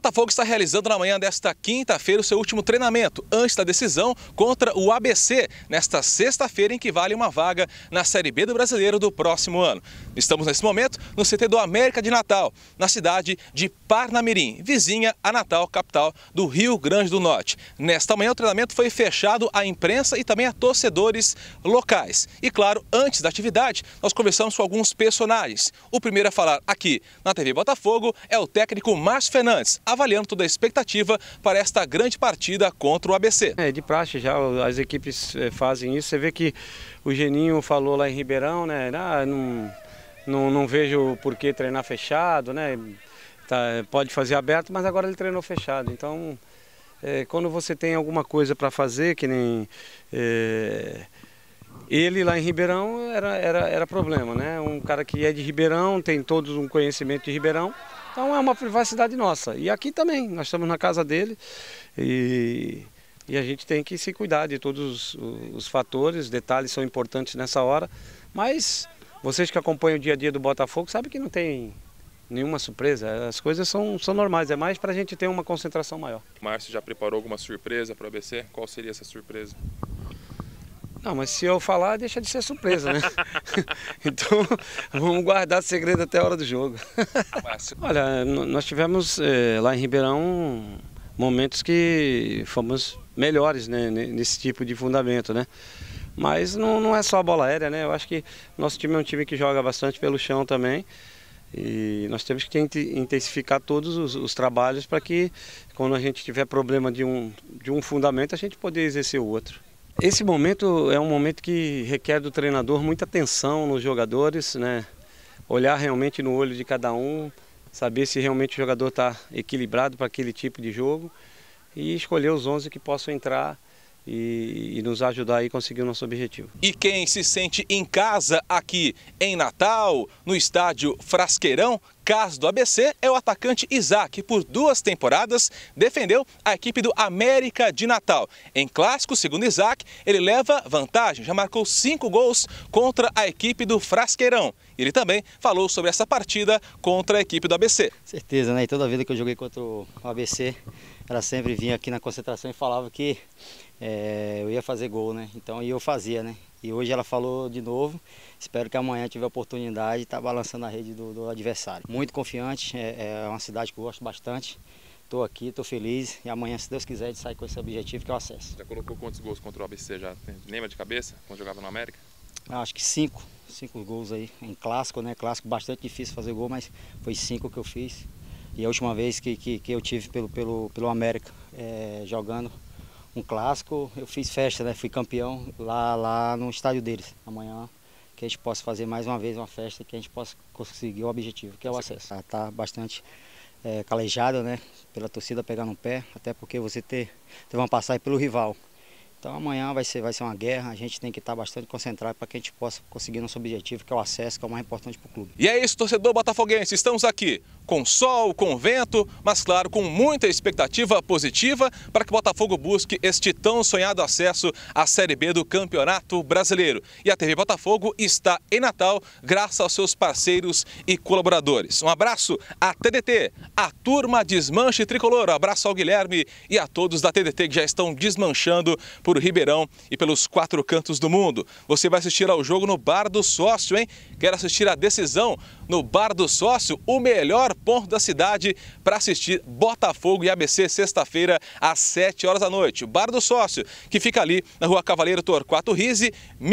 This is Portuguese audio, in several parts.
Botafogo está realizando na manhã desta quinta-feira o seu último treinamento, antes da decisão contra o ABC, nesta sexta-feira em que vale uma vaga na Série B do Brasileiro do próximo ano. Estamos nesse momento no CT do América de Natal, na cidade de Parnamirim, vizinha a Natal, capital do Rio Grande do Norte. Nesta manhã o treinamento foi fechado à imprensa e também a torcedores locais. E claro, antes da atividade, nós conversamos com alguns personagens. O primeiro a falar aqui na TV Botafogo é o técnico Márcio Fernandes, avaliando toda a expectativa para esta grande partida contra o ABC. É de praxe já, as equipes fazem isso. Você vê que o Geninho falou lá em Ribeirão, né? Não vejo por que treinar fechado, né? Pode fazer aberto, mas agora ele treinou fechado. Então, quando você tem alguma coisa para fazer, que nem ele lá em Ribeirão era problema, né? Um cara que é de Ribeirão, tem todos um conhecimento de Ribeirão. Então é uma privacidade nossa. E aqui também, nós estamos na casa dele e a gente tem que se cuidar de todos os fatores, detalhes são importantes nessa hora. Mas vocês que acompanham o dia a dia do Botafogo sabem que não tem nenhuma surpresa, as coisas são normais, é mais para a gente ter uma concentração maior. O Márcio já preparou alguma surpresa para o ABC? Qual seria essa surpresa? Não, mas se eu falar, deixa de ser surpresa, né? Então, vamos guardar segredo até a hora do jogo. Olha, nós tivemos lá em Ribeirão momentos que fomos melhores, né, nesse tipo de fundamento, né? Mas não é só a bola aérea, né? Eu acho que nosso time é um time que joga bastante pelo chão também. E nós temos que intensificar todos os trabalhos para que, quando a gente tiver problema de um fundamento, a gente poder exercer o outro. Esse momento é um momento que requer do treinador muita atenção nos jogadores, né? Olhar realmente no olho de cada um, saber se realmente o jogador está equilibrado para aquele tipo de jogo e escolher os 11 que possam entrar e nos ajudar a conseguir o nosso objetivo. E quem se sente em casa aqui em Natal, no estádio Frasqueirão, caso do ABC, é o atacante Isaac, que por 2 temporadas defendeu a equipe do América de Natal. Em clássico, segundo Isaac, ele leva vantagem, já marcou 5 gols contra a equipe do Frasqueirão. Ele também falou sobre essa partida contra a equipe do ABC. Certeza, né? E toda vida que eu joguei contra o ABC, ela sempre vinha aqui na concentração e falava que eu ia fazer gol, né? Então, e eu fazia, né? E hoje ela falou de novo, espero que amanhã tiver a oportunidade de estar balançando a rede do adversário. Muito confiante, é uma cidade que eu gosto bastante, estou aqui, estou feliz e amanhã, se Deus quiser, a gente sai com esse objetivo que é o acesso. Já colocou quantos gols contra o ABC já? Lembra de cabeça, quando jogava no América? Acho que 5 gols aí, em clássico, né? Clássico bastante difícil fazer gol, mas foi 5 que eu fiz. E a última vez que eu tive pelo América jogando um clássico, eu fiz festa, né? Fui campeão lá no estádio deles. Amanhã que a gente possa fazer mais uma vez uma festa e que a gente possa conseguir o objetivo, que é o acesso. Tá bastante calejado, né? Pela torcida pegar no pé, até porque você teve uma passagem pelo rival. Então amanhã vai ser uma guerra, a gente tem que estar bastante concentrado para que a gente possa conseguir nosso objetivo, que é o acesso, que é o mais importante para o clube. E é isso, torcedor botafoguense, estamos aqui com sol, com vento, mas claro, com muita expectativa positiva para que o Botafogo busque este tão sonhado acesso à Série B do Campeonato Brasileiro. E a TV Botafogo está em Natal, graças aos seus parceiros e colaboradores. Um abraço à TDT, a turma Desmanche Tricolor, um abraço ao Guilherme e a todos da TDT que já estão desmanchando por Ribeirão e pelos 4 cantos do mundo. Você vai assistir ao jogo no Bar do Sócio, hein? Quer assistir a decisão no Bar do Sócio, o melhor ponto da cidade para assistir Botafogo e ABC sexta-feira às 7 horas da noite. O Bar do Sócio, que fica ali na Rua Cavaleiro Torquato Rizzi,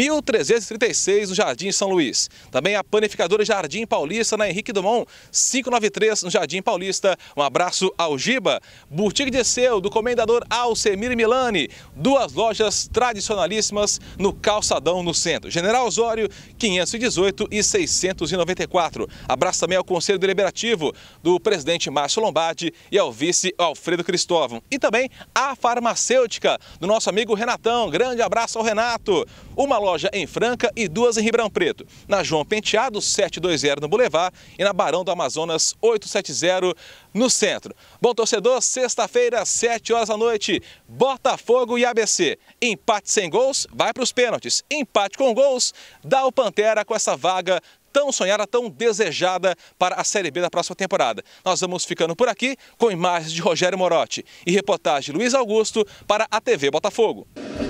1336, no Jardim São Luís. Também a Panificadora Jardim Paulista, na Henrique Dumont, 593, no Jardim Paulista. Um abraço ao Giba. Boutique de Seu, do Comendador Alcemir Milani. 2 lojas tradicionalíssimas no Calçadão, no centro. General Osório, 518 e 694. Abraço também ao Conselho Deliberativo do presidente Márcio Lombardi e ao vice Alfredo Cristóvão. E também a farmacêutica do nosso amigo Renatão. Grande abraço ao Renato. Uma loja em Franca e 2 em Ribeirão Preto. Na João Penteado, 720 no Boulevard e na Barão do Amazonas, 870 no centro. Bom, torcedor, sexta-feira, 7 horas da noite, Botafogo e ABC. Empate sem gols, vai para os pênaltis. Empate com gols, dá o Pantera com essa vaga tão sonhada, tão desejada para a Série B da próxima temporada. Nós vamos ficando por aqui com imagens de Rogério Morotti e reportagem de Luiz Augusto para a TV Botafogo.